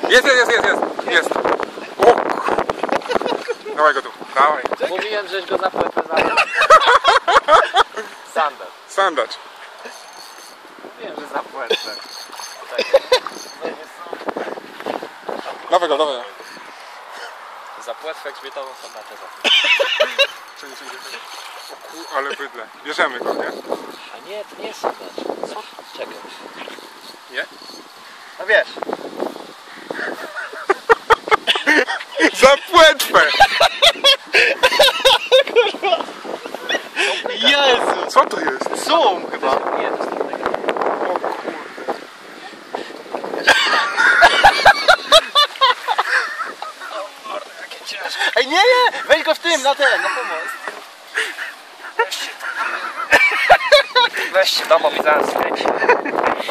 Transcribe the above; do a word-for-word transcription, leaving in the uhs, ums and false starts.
Jest, jest, jest, jest, jest. O! Dawaj go tu, dawaj. Mówiłem, żeś go za płetwę zabrał. Sandacz. Sandacz. Mówiłem, że za płetwę. Dawaj go, dawaj. Za płetwę grzbietową sandaczę za. Czekaj, czekaj, czekaj. O ku, ale bydle. Bierzemy go, nie? A nie, to nie jest sandacz. Co? Czekaj. Nie? No wiesz. Za płetwę! Jezu! Co to jest? Zoom chyba. Nie, to jest tego. O kurde. Ej, nie, nie! Weź go w tym, na ten, na pomoc. Weź się to, bo mi zaraz skręci.